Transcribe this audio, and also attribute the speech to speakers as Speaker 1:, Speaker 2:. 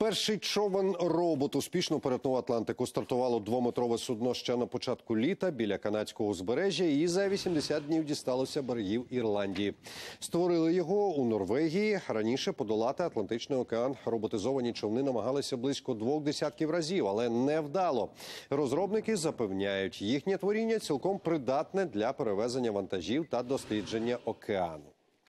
Speaker 1: Перший човен-робот успішно перетнув Атлантику. Стартувало двометрове судно ще на початку літа біля канадського узбережжя і за 80 днів дісталося берегів Ірландії. Створили його у Норвегії. Раніше подолати Атлантичний океан роботизовані човни намагалися близько 2 десятків разів, але невдало. Розробники запевняють, їхнє творіння цілком придатне для перевезення вантажів та дослідження океану.